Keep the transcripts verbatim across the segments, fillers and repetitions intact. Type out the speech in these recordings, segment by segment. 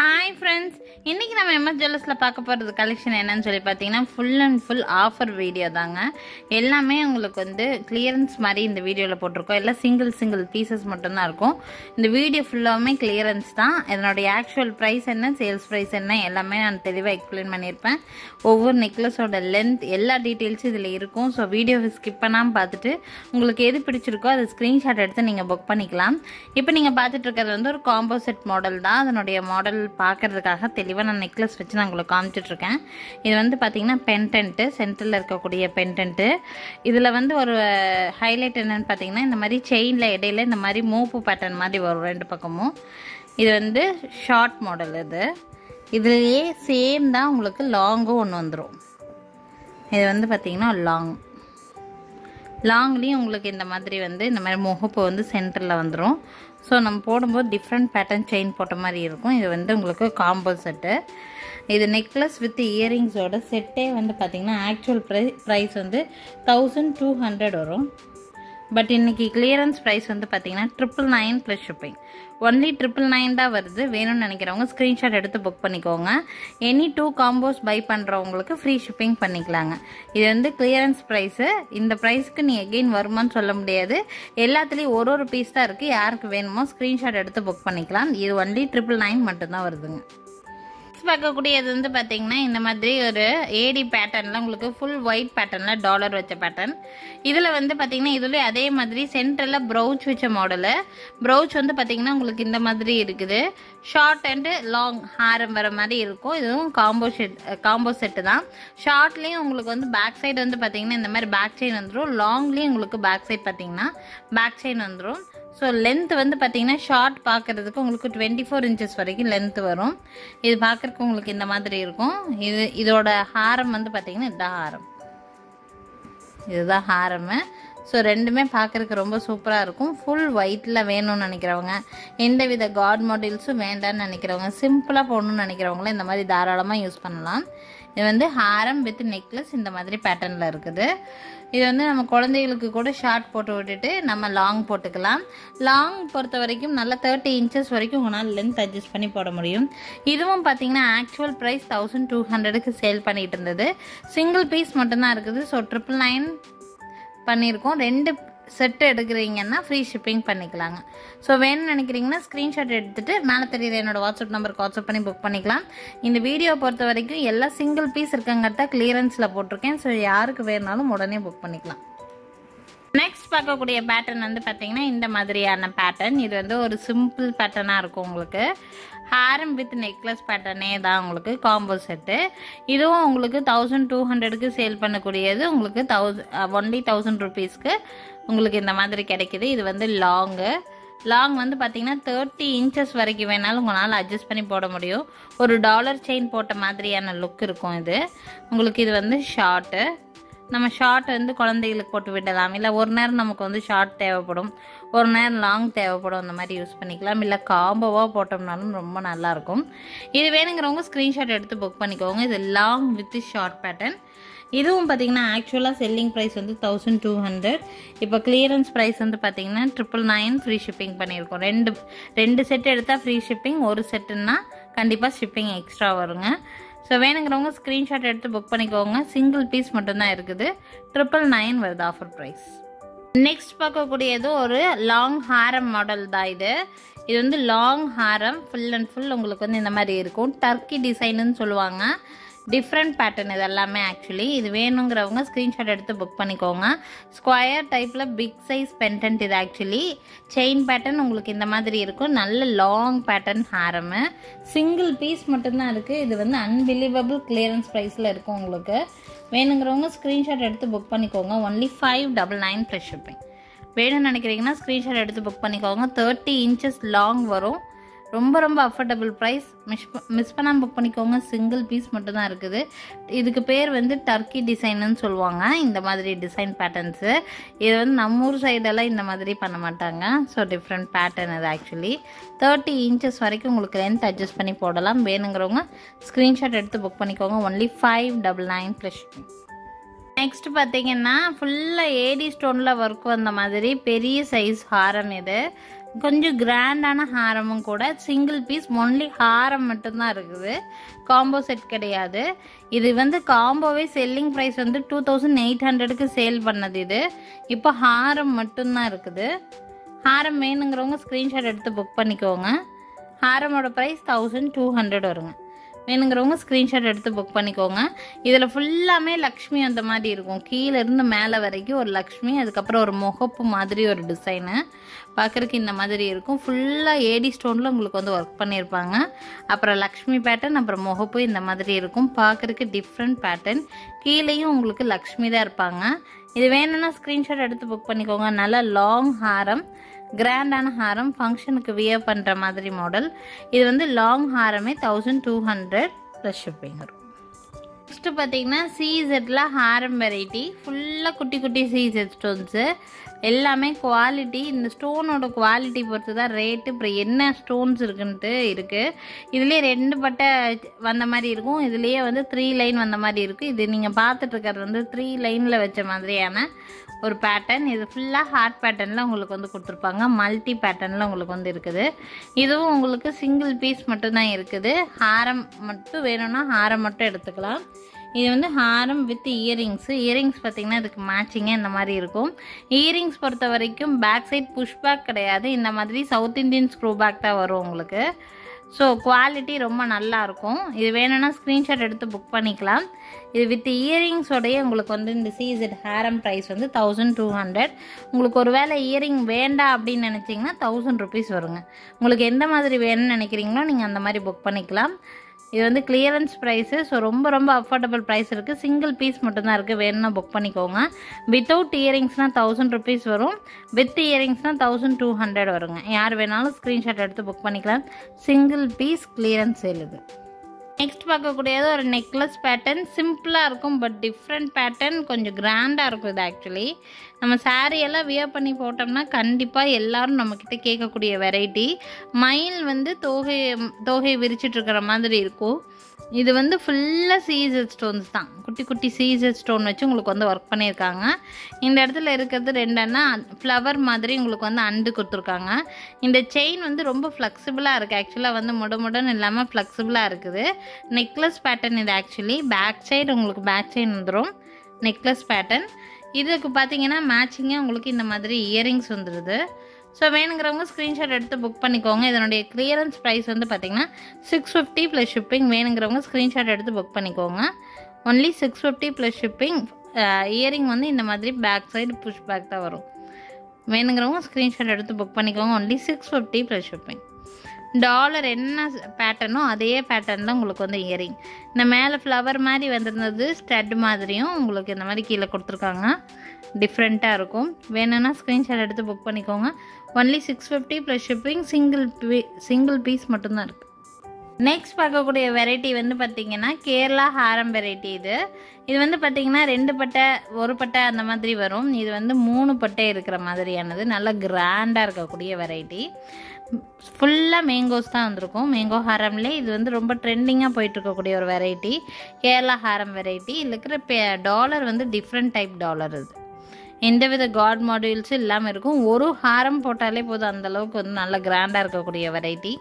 Hi friends, இன்னைக்கு நம்ம MS ஜுவல்லர்ஸ்ல பார்க்க போறது கலெக்ஷன் என்னன்னு சொல்லி பாத்தீங்கன்னா full and full offer video தாங்க. எல்லாமே உங்களுக்கு வந்து கிளியரன்ஸ் மாதிரி இந்த வீடியோல போட்டுருக்கோம். எல்லாம் சிங்கிள் சிங்கிள் பீசஸ் மட்டும் தான் இருக்கும். இந்த வீடியோ ஃபுல்லாமே கிளியரன்ஸ் தான். இதனுடைய ஆக்சுவல் பிரைஸ் என்ன, சேல்ஸ் பிரைஸ் என்ன எல்லாமே நான் தெளிவா எக்ஸ்பிளைன் பண்ணியிருப்பேன். ஒவ்வொரு நெக்லஸோட லென்த் எல்லா டீடைல்ஸும் இதுல இருக்கும். ஸோ வீடியோவை ஸ்கிப் பண்ணாம பார்த்துட்டு உங்களுக்கு எது பிடிச்சிருக்கோ அதை ஸ்கிரீன்ஷாட் எடுத்து நீங்க புக் பண்ணிக்கலாம். இப்போ நீங்க பார்த்துட்டு இருக்கிறது வந்து ஒரு காம்போ செட் மாடல் தான். அதனுடைய மாடல் பார்க்கறதுக்காக தெளிவாக நான் நெக்லஸ் வச்சு நான் உங்களுக்கு காமிச்சிட்ருக்கேன். இது வந்து பார்த்தீங்கன்னா பென்டென்ட்டு, சென்டரில் இருக்கக்கூடிய பென்டென்ட்டு. இதில் வந்து ஒரு ஹைலைட் என்னென்னு பார்த்தீங்கன்னா இந்த மாதிரி செயினில் இடையில இந்த மாதிரி மூப்பு பேட்டர்ன் மாதிரி வரும் ரெண்டு பக்கமும். இது வந்து ஷார்ட் மாடல். இது இதுலேயே சேம் தான் உங்களுக்கு லாங்கும் ஒன்று வந்துடும். இது வந்து பார்த்தீங்கன்னா லாங் லாங்லேயும் உங்களுக்கு இந்த மாதிரி வந்து இந்த மாதிரி முகப்பு வந்து சென்டரில் வந்துடும். ஸோ நம்ம போடும்போது டிஃப்ரெண்ட் பேட்டர்ன் செயின் போட்ட மாதிரி இருக்கும். இது வந்து உங்களுக்கு காம்போ செட்டு. இது நெக்லஸ் வித் இயரிங்ஸோட செட்டே வந்து பார்த்திங்கன்னா ஆக்சுவல் ப்ரை ப்ரைஸ் வந்து தௌசண்ட் டூ ஹண்ட்ரட் வரும். பட் இன்றைக்கி கிளியரன்ஸ் ப்ரைஸ் வந்து பார்த்திங்கன்னா triple nine plus shipping. Only triple nine தான் வருது. வேணும்னு நினைக்கிறவங்க ஸ்க்ரீன்ஷாட் எடுத்து புக் பண்ணிக்கோங்க. எனி டூ காம்போஸ் பை பண்ணுறவங்களுக்கு ஃப்ரீ ஷிப்பிங் பண்ணிக்கலாங்க. இது வந்து கிளியரன்ஸ் ப்ரைஸு. இந்த ப்ரைஸ்க்கு நீ எகெயின் வருமானு சொல்ல முடியாது. எல்லாத்துலேயும் ஒரு ஒரு பீஸ் தான் இருக்குது. யாருக்கு வேணுமோ ஸ்க்ரீன்ஷாட் எடுத்து புக் பண்ணிக்கலாம். இது ஒன்லி ட்ரிபிள் நைன் மட்டும்தான் வருதுங்க. பார்க்கக்கூடியது வந்து பார்த்தீங்கன்னா இந்த மாதிரி ஒரு ஏடி பேட்டர்னில் உங்களுக்கு ஃபுல் ஒயிட் பேட்டர்னில் டாலர் வச்ச பேட்டர்ன். இதில் வந்து பார்த்தீங்கன்னா இதுலேயே அதே மாதிரி சென்டரில் ப்ரௌச் வச்ச மாடலு. ப்ரௌச் வந்து பார்த்தீங்கன்னா உங்களுக்கு இந்த மாதிரி இருக்குது. ஷார்ட் அண்டு லாங் ஹாரம் வர மாதிரி இருக்கும். இதுவும் காம்போ செட் காம்போ செட்டு தான். ஷார்ட்லேயும் உங்களுக்கு வந்து பேக் சைடு வந்து பார்த்தீங்கன்னா இந்த மாதிரி பேக் செயின் வந்துடும். லாங்லேயும் உங்களுக்கு பேக் சைட் பார்த்தீங்கன்னா பேக் செயின் வந்துடும். ஸோ லென்த் வந்து பார்த்தீங்கன்னா ஷார்ட் பார்க்குறதுக்கு உங்களுக்கு டுவெண்ட்டி ஃபோர் இன்ச்சஸ் வரைக்கும் லென்த் வரும். இது பார்க்குறதுக்கு உங்களுக்கு இந்த மாதிரி இருக்கும். இது இதோட ஹாரம் வந்து பார்த்தீங்கன்னா இதுதான் ஹாரம். இதுதான் ஹாரமு. ஸோ ரெண்டுமே பார்க்குறதுக்கு ரொம்ப சூப்பராக இருக்கும். ஃபுல் ஒயிட்டில் வேணும்னு நினைக்கிறவங்க, எந்த வித காட் மாடல்ஸும் வேண்டான்னு நினைக்கிறவங்க, சிம்பிளாக போடணும்னு நினைக்கிறவங்களும் இந்த மாதிரி தாராளமாக யூஸ் பண்ணலாம். இது வந்து ஹாரம் வித் நெக்லஸ் இந்த மாதிரி பேட்டர்னில் இருக்குது. இது வந்து நம்ம குழந்தைகளுக்கு கூட ஷார்ட் போட்டு விட்டுட்டு நம்ம லாங் போட்டுக்கலாம். லாங் பொறுத்த வரைக்கும் நல்லா தேர்ட்டி இன்ச்சஸ் வரைக்கும் உங்களால் லென்த் அட்ஜஸ்ட் பண்ணி போட முடியும். இதுவும் பார்த்தீங்கன்னா ஆக்சுவல் ப்ரைஸ் தௌசண்ட் டூ ஹண்ட்ரடுக்கு சேல் பண்ணிட்டு இருந்தது. சிங்கிள் பீஸ் மட்டும்தான் இருக்குது. ஸோ ட்ரிபிள் நைன் பண்ணியிருக்கோம். ரெண்டு செட்டு எடுக்கிறீங்கன்னா ஃப்ரீ ஷிப்பிங் பண்ணிக்கலாங்க. ஸோ வேணும்னு நினைக்கிறீங்கன்னா ஸ்க்ரீன்ஷாட் எடுத்துகிட்டு மேலே தெரியுற என்னோட வாட்ஸ்அப் நம்பருக்கு வாட்ஸ்அப் பண்ணி புக் பண்ணிக்கலாம். இந்த வீடியோ பொறுத்த வரைக்கும் எல்லாம் சிங்கிள் பீஸ் இருக்கங்கிறத கிளியரன்ஸில் போட்டிருக்கேன். ஸோ யாருக்கு வேணுனாலும் உடனே புக் பண்ணிக்கலாம். நெக்ஸ்ட் பார்க்கக்கூடிய பேட்டர்ன் வந்து பார்த்தீங்கன்னா இந்த மாதிரியான பேட்டர்ன். இது வந்து ஒரு சிம்பிள் பேட்டர்னாக இருக்கும். உங்களுக்கு ஹாரம் வித் நெக்லஸ் பேட்டர்னே தான் உங்களுக்கு காம்போ செட்டு. இதுவும் உங்களுக்கு தௌசண்ட் டூ ஹண்ட்ரடுக்கு சேல் பண்ணக்கூடியது உங்களுக்கு தௌசண்ட் ஒன்லி தௌசண்ட் ருபீஸ்க்கு உங்களுக்கு இந்த மாதிரி கிடைக்கிது. இது வந்து லாங்கு லாங் வந்து பார்த்தீங்கன்னா தேர்ட்டி இன்ச்சஸ் வரைக்கும் வேணாலும் உங்களால் அட்ஜஸ்ட் பண்ணி போட முடியும். ஒரு டாலர் செயின் போட்ட மாதிரியான லுக் இருக்கும். இது உங்களுக்கு இது வந்து ஷார்ட்டு. நம்ம ஷார்ட் வந்து குழந்தைகளுக்கு போட்டு விடலாம். இல்லை ஒரு நேரம் நமக்கு வந்து ஷார்ட் தேவைப்படும், ஒரு நேரம் லாங் தேவைப்படும். அந்த மாதிரி யூஸ் பண்ணிக்கலாம். இல்லை காம்போவாக போட்டோம்னாலும் ரொம்ப நல்லாயிருக்கும். இது வேணுங்கிறவங்க ஸ்க்ரீன்ஷாட் எடுத்து புக் பண்ணிக்கோங்க. இது லாங் வித் ஷார்ட் பேட்டர்ன். இதுவும் பார்த்தீங்கன்னா ஆக்சுவலாக செல்லிங் ப்ரைஸ் வந்து தௌசண்ட் டூ ஹண்ட்ரட். இப்போ கிளியரன்ஸ் ப்ரைஸ் வந்து பார்த்தீங்கன்னா ட்ரிபிள் நைன் ஃப்ரீ ஷிப்பிங் பண்ணியிருக்கோம். ரெண்டு ரெண்டு செட் எடுத்தால் ஃப்ரீ ஷிப்பிங், ஒரு செட்டுன்னா கண்டிப்பாக ஷிப்பிங் எக்ஸ்ட்ரா வருங்க. ஸோ வேணுங்கிறவங்க ஸ்க்ரீன்ஷாட் எடுத்து புக் பண்ணிக்கோங்க. சிங்கிள் பீஸ் மட்டும்தான் இருக்குது. ட்ரிபிள் நைன் வருது ஆஃபர் ப்ரைஸ். நெக்ஸ்ட் பார்க்கக்கூடியது ஒரு லாங் ஹாரம் மாடல் தான். இது இது வந்து long Haram full and full உங்களுக்கு வந்து இந்த மாதிரி இருக்கும். டர்க்கி டிசைனுன்னு சொல்லுவாங்க. டிஃப்ரெண்ட் பேட்டர்ன் இது எல்லாமே. ஆக்சுவலி இது வேணுங்கிறவங்க ஸ்க்ரீன்ஷாட் எடுத்து புக் பண்ணிக்கோங்க. ஸ்கொயர் டைப்பில் பிக் சைஸ் பென்டென்ட். இது ஆக்சுவலி செயின் பேட்டர்ன் உங்களுக்கு இந்த மாதிரி இருக்கும். நல்ல லாங் பேட்டர்ன் ஹாரமு. சிங்கிள் பீஸ் மட்டும்தான் இருக்குது. இது வந்து அன்பிலீவபிள் கிளியரன்ஸ் ப்ரைஸில் இருக்கும். உங்களுக்கு வேணுங்கிறவங்க ஸ்க்ரீன்ஷாட் எடுத்து புக் பண்ணிக்கோங்க. Only five double nine plus shipping. வேணும்னு நினைக்கிறீங்கன்னா ஸ்க்ரீன்ஷாட் எடுத்து புக் பண்ணிக்கோங்க. தேர்ட்டி இன்ச்சஸ் லாங் வரும். ரொம்ப ரொம்ப அஃபோர்டபுள் ப்ரைஸ். மிஸ் மிஸ் பண்ணாமல் புக் பண்ணிக்கோங்க. சிங்கிள் பீஸ் மட்டும்தான் இருக்குது. இதுக்கு பேர் வந்து டர்க்கி டிசைனுன்னு சொல்லுவாங்க. இந்த மாதிரி டிசைன் பேட்டர்ன்ஸு இது வந்து நம்ம ஊர் சைடெல்லாம் இந்த மாதிரி பண்ண மாட்டாங்க. ஸோ டிஃப்ரெண்ட் பேட்டர்ன் இது. ஆக்சுவலி தேர்ட்டி இன்ச்சஸ் வரைக்கும் உங்களுக்கு லென்த் அட்ஜஸ்ட் பண்ணி போடலாம். வேணுங்கிறவங்க ஸ்க்ரீன்ஷாட் எடுத்து புக் பண்ணிக்கோங்க. Only five double nine plus. Next பார்த்தீங்கன்னா ஃபுல்லாக ஏடி ஸ்டோனில் ஒர்க் வந்த மாதிரி பெரிய சைஸ் ஹாரம். இது கொஞ்சம் கிராண்டான ஹாரமும் கூட. சிங்கிள் பீஸ் ஒன்லி ஹாரம் மட்டும்தான் இருக்குது, காம்போ செட் கிடையாது. இது வந்து காம்போவே செல்லிங் ப்ரைஸ் வந்து டூ தௌசண்ட் எயிட் ஹண்ட்ரடுக்கு சேல் பண்ணது. இது இப்போ ஹாரம் மட்டும்தான் இருக்குது. ஹாரம் வேணுங்கிறவங்க ஸ்க்ரீன்ஷாட் எடுத்து புக் பண்ணிக்கோங்க. ஹாரமோட ப்ரைஸ் தௌசண்ட் டூ ஹண்ட்ரட் வருங்க. வேணுங்கிறவங்க ஸ்க்ரீன்ஷாட் எடுத்து புக் பண்ணிக்கோங்க. இதில் ஃபுல்லாமே லக்ஷ்மி அந்த மாதிரி இருக்கும், கீழே இருந்து மேலே வரைக்கும் ஒரு லக்ஷ்மி, அதுக்கப்புறம் ஒரு முகப்பு மாதிரி ஒரு டிசைனு பார்க்குறதுக்கு இந்த மாதிரி இருக்கும். ஃபுல்லாக ஏடி ஸ்டோனில் உங்களுக்கு வந்து ஒர்க் பண்ணியிருப்பாங்க. அப்புறம் லக்ஷ்மி பேட்டர்ன், அப்புறம் முகப்பு இந்த மாதிரி இருக்கும். பார்க்குறதுக்கு டிஃப்ரெண்ட் பேட்டர்ன். கீழேயும் உங்களுக்கு லக்ஷ்மி தான் இருப்பாங்க. இது வேணும்னா ஸ்க்ரீன்ஷாட் எடுத்து புக் பண்ணிக்கோங்க. நல்லா லாங் ஹாரம், கிராண்டான ஹாரம், ஃபங்க்ஷனுக்கு வியர் பண்ணுற மாதிரி மாடல். இது வந்து லாங் ஹாரமே thousand two hundred plus shipping வரும். நெக்ஸ்ட்டு பார்த்தீங்கன்னா சீசெட்டில் ஹாரம் வெரைட்டி, ஃபுல்லாக குட்டி குட்டி சீசெட் ஸ்டோன்ஸு. எல்லாமே குவாலிட்டி, இந்த ஸ்டோனோட குவாலிட்டி பொறுத்து தான் ரேட்டு. அப்புறம் என்ன ஸ்டோன்ஸ் இருக்குன்ட்டு இருக்குது. இதுலேயே ரெண்டு பட்டை வந்த மாதிரி இருக்கும், இதுலேயே வந்து த்ரீ லைன் வந்த மாதிரி இருக்குது. இது நீங்கள் பார்த்துட்ருக்கிறது வந்து த்ரீ லைனில் வச்ச மாதிரியான ஒரு பேட்டர்ன். இது ஃபுல்லாக ஹார்ட் பேட்டர்னில் உங்களுக்கு வந்து கொடுத்துருப்பாங்க, மல்டி பேட்டர்னில் உங்களுக்கு வந்து இருக்குது. இதுவும் உங்களுக்கு சிங்கிள் பீஸ் மட்டும்தான் இருக்குது. ஹாரம் மட்டும் வேணும்னா ஹாரம் மட்டும் எடுத்துக்கலாம். இது வந்து ஹாரம் வித் இயரிங்ஸு. இயரிங்ஸ் பார்த்திங்கன்னா இதுக்கு மேட்சிங்காக இந்த மாதிரி இருக்கும். இயரிங்ஸ் பொறுத்த வரைக்கும் பேக் சைட் புஷ் பேக் கிடையாது, இந்த மாதிரி சவுத் இண்டியன் ஸ்க்ரூ பேக் தான் வரும் உங்களுக்கு. ஸோ குவாலிட்டி ரொம்ப நல்லாயிருக்கும். இது வேணும்னா ஸ்க்ரீன்ஷாட் எடுத்து புக் பண்ணிக்கலாம். இது வித் இயரிங்ஸோடைய உங்களுக்கு வந்து இந்த சீசெட் ஹாரம் ப்ரைஸ் வந்து தௌசண்ட் டூ ஹண்ட்ரட். உங்களுக்கு ஒரு வேளை இயரிங் வேண்டாம் அப்படின்னு நினச்சிங்கன்னா தௌசண்ட் ருபீஸ் வருங்க. உங்களுக்கு எந்த மாதிரி வேணும்னு நினைக்கிறீங்களோ நீங்கள் அந்த மாதிரி புக் பண்ணிக்கலாம். இது வந்து கிளியரன்ஸ் ப்ரைஸு, ஸோ ரொம்ப ரொம்ப அஃபோர்டபுள் ப்ரைஸ் இருக்குது. சிங்கிள் பீஸ் மட்டும்தான் இருக்குது, வேணும்னா புக் பண்ணிக்கோங்க. வித்தவுட் இயரிங்ஸ்னால் தௌசண்ட் ருபீஸ் வரும், வித் இயரிங்ஸ்னால் தௌசண்ட் டூ ஹண்ட்ரட் வருங்க. யார் வேணாலும் ஸ்க்ரீன்ஷாட் எடுத்து புக் பண்ணிக்கலாம். சிங்கிள் பீஸ் கிளியரன்ஸ் சேலுது. நெக்ஸ்ட் பார்க்கக்கூடியது ஒரு நெக்லஸ் பேட்டர்ன். சிம்பிளாக இருக்கும், பட் டிஃப்ரெண்ட் பேட்டர்ன், கொஞ்சம் கிராண்டாக இருக்கும். இது ஆக்சுவலி நம்ம சாரியெல்லாம் வியர் பண்ணி போட்டோம்னா கண்டிப்பாக எல்லோரும் நம்மக்கிட்ட கேட்கக்கூடிய வெரைட்டி. மயில் வந்து தோகை தோகை விரிச்சிட்ருக்கிற மாதிரி இருக்கும். இது வந்து ஃபுல்லாக சீசர் ஸ்டோன்ஸ் தான், குட்டி குட்டி சீசர் ஸ்டோன் வச்சு உங்களுக்கு வந்து ஒர்க் பண்ணியிருக்காங்க. இந்த இடத்துல இருக்கிறது ரெண்டன்னா ஃப்ளவர் மாதிரி உங்களுக்கு வந்து அண்டு கொடுத்துருக்காங்க. இந்த செயின் வந்து ரொம்ப ஃப்ளெக்சிபிளாக இருக்குது, ஆக்சுவலாக வந்து முட முடன்னு இல்லாமல் ஃப்ளெக்சிபிளாக இருக்குது. நெக்லஸ் பேட்டர்ன் இது ஆக்சுவலி. பேக் சைடு உங்களுக்கு பேக் செயின் வந்துடும், நெக்லஸ் பேட்டர்ன். இதுக்கு பார்த்தீங்கன்னா மேட்சிங்காக உங்களுக்கு இந்த மாதிரி இயரிங்ஸ் வந்துடுது. ஸோ வேணுங்கிறவங்க ஸ்க்ரீன்ஷாட் எடுத்து புக் பண்ணிக்கோங்க. இதனுடைய கிளியரன்ஸ் ப்ரைஸ் வந்து பார்த்திங்கன்னா சிக்ஸ் ஃபிஃப்டி ப்ளஸ் ஷிப்பிங். வேணுங்கிறவங்க ஸ்க்ரீன்ஷாட் எடுத்து புக் பண்ணிக்கோங்க. Only six fifty plus shipping. Earring வந்து இந்த மாதிரி பேக் சைடு புஷ் பேக் தான் வரும். வேணுங்கிறவங்க ஸ்க்ரீன்ஷாட் எடுத்து புக் பண்ணிக்கோங்க. Only six fifty plus shipping. Dollar என்ன பேட்டர்னோ அதே பேட்டர்னில் உங்களுக்கு வந்து இயரிங். இந்த மேலே ஃப்ளவர் மாதிரி வந்திருந்தது ஸ்டட் மாதிரியும் உங்களுக்கு இந்த மாதிரி கீழே கொடுத்துருக்காங்க. டிஃப்ரெண்ட்டாக இருக்கும். வேணும்னா ஸ்க்ரீன்ஷாட் எடுத்து புக் பண்ணிக்கோங்க. Only six fifty plus shipping. Single பீ சிங்கிள் பீஸ் மட்டும்தான் இருக்குது. நெக்ஸ்ட் பார்க்கக்கூடிய வெரைட்டி வந்து பார்த்திங்கன்னா கேரளா ஹாரம் வெரைட்டி. இது இது வந்து பார்த்திங்கன்னா ரெண்டு பட்டை ஒரு பட்டை அந்த மாதிரி வரும். இது வந்து மூணு பட்டை இருக்கிற மாதிரியானது, நல்லா கிராண்டாக இருக்கக்கூடிய வெரைட்டி. ஃபுல்லாக மேங்கோஸ் தான் வந்திருக்கும். மேங்கோ ஹாரம்லேயே இது வந்து ரொம்ப ட்ரெண்டிங்காக போயிட்டுருக்கக்கூடிய ஒரு வெரைட்டி, கேரளா ஹாரம் வெரைட்டி. இதில் இருக்கிற டாலர் வந்து டிஃப்ரெண்ட் டைப் டாலர். இது எந்தவித காட் மாடியூல்ஸும் இல்லாமல் இருக்கும். ஒரு ஹாரம் போட்டாலே போதும், அந்தளவுக்கு வந்து நல்லா கிராண்டாக இருக்கக்கூடிய வெரைட்டி.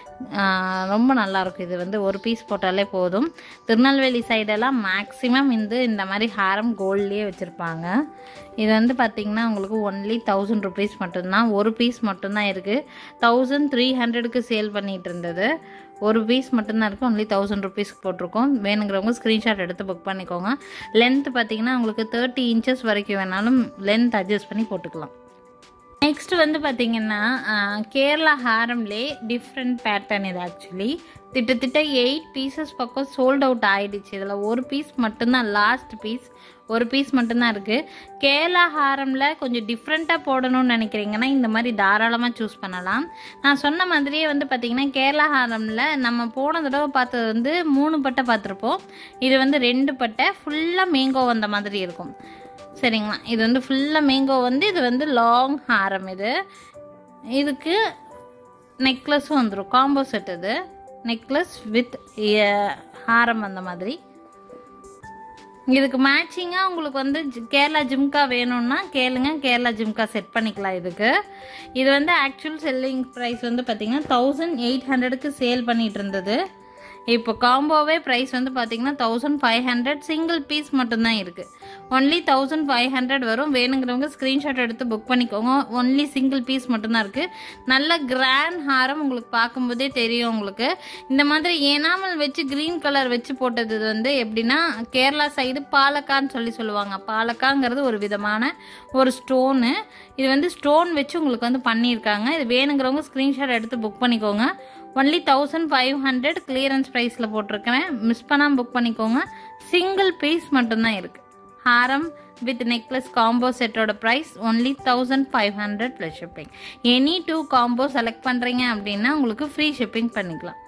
ரொம்ப நல்லாயிருக்கும். இது வந்து ஒரு பீஸ் போட்டாலே போதும். திருநெல்வேலி சைடெல்லாம் மேக்ஸிமம் இந்த இந்த மாதிரி ஹாரம் கோல்ட்லேயே வச்சுருப்பாங்க. இது வந்து பார்த்திங்கன்னா உங்களுக்கு ஒன்லி தௌசண்ட் ருபீஸ் மட்டும்தான். ஒரு பீஸ் மட்டும்தான் இருக்குது. தௌசண்ட் த்ரீ ஹண்ட்ரடுக்கு சேல் பண்ணிகிட்டு இருந்தது. ஒரு பீஸ் மட்டும்தான் இருக்குது. ஒன்லி தௌசண்ட் ருபீஸ்க்கு போட்டிருக்கோம். வேணுங்கிறவங்க ஸ்க்ரீன்ஷாட் எடுத்து புக் பண்ணிக்கோங்க. லென்த் பார்த்திங்கன்னா உங்களுக்கு தேர்ட்டி இன்ச்சஸ் வரைக்கும் வேணாலும் லென்த் அட்ஜஸ்ட் பண்ணி போட்டுக்கலாம். நெக்ஸ்ட் வந்து பார்த்திங்கன்னா கேரளா ஹாரம்லே டிஃப்ரெண்ட் பேட்டர்ன். இது ஆக்சுவலி திட்டத்திட்ட எயிட் பீசஸ் பக்கம் சோல்ட் அவுட் ஆகிடுச்சு. இதில் ஒரு பீஸ் மட்டும்தான், லாஸ்ட் பீஸ் ஒரு பீஸ் மட்டும்தான் இருக்குது. கேரளா ஹாரமில் கொஞ்சம் டிஃப்ரெண்ட்டாக போடணும்னு நினைக்கிறீங்கன்னா இந்த மாதிரி தாராளமாக சூஸ் பண்ணலாம். நான் சொன்ன மாதிரியே வந்து பார்த்திங்கன்னா கேரளா ஹாரமில் நம்ம போன தடவை பார்த்தது வந்து மூணு பட்டை பார்த்துருப்போம். இது வந்து ரெண்டு பட்டை, ஃபுல்லாக மேங்கோ வந்த மாதிரி இருக்கும். சரிங்களா, இது வந்து ஃபுல்லாக மேங்கோ வந்து இது வந்து லாங் ஹாரம். இது இதுக்கு நெக்லஸும் வந்துடும், காம்போ செட். இது நெக்லஸ் வித் ஹாரம் அந்த மாதிரி. இதுக்கு மேட்சிங்காக உங்களுக்கு வந்து கேரளா ஜிம்கா வேணும்னா கேளுங்க, கேரளா ஜிம்கா செட் பண்ணிக்கலாம். இதுக்கு இது வந்து ஆக்சுவல் செல்லிங் ப்ரைஸ் வந்து பார்த்தீங்கன்னா தௌசண்ட் எயிட் ஹண்ட்ரடுக்கு சேல் பண்ணிட்டு இருந்தது. இப்போ காம்போவே ப்ரைஸ் வந்து பார்த்தீங்கன்னா thousand five hundred single piece மட்டும்தான் இருக்குது. ஒன்லி தௌசண்ட் ஃபைவ் ஹண்ட்ரட் வரும். வேணுங்கிறவங்க ஸ்க்ரீன்ஷாட் எடுத்து புக் பண்ணிக்கோங்க. ஒன்லி சிங்கிள் பீஸ் மட்டும்தான் இருக்குது. நல்ல கிராண்ட் ஹாரம் உங்களுக்கு பார்க்கும்போதே தெரியும். உங்களுக்கு இந்த மாதிரி ஏனாமல் வச்சு க்ரீன் கலர் வச்சு போட்டது வந்து எப்படின்னா கேரளா சைடு பாலக்கான்னு சொல்லி சொல்லுவாங்க. பாலக்காங்கிறது ஒரு விதமான ஒரு ஸ்டோனு. இது வந்து ஸ்டோன் வச்சு உங்களுக்கு வந்து பண்ணியிருக்காங்க. இது வேணுங்கிறவங்க ஸ்க்ரீன்ஷாட் எடுத்து புக் பண்ணிக்கோங்க. Only thousand five hundred clearance ப்ரைஸில் போட்டிருக்கிறேன். மிஸ் பண்ணாமல் புக் பண்ணிக்கோங்க. சிங்கிள் பீஸ் மட்டும்தான் இருக்குது. ஹாரம் வித் நெக்லஸ் காம்போ செட்டோட price only thousand five hundred plus shipping. Any two combo select பண்ணுறீங்க அப்படின்னா உங்களுக்கு ஃப்ரீ ஷிப்பிங் பண்ணிக்கலாம்.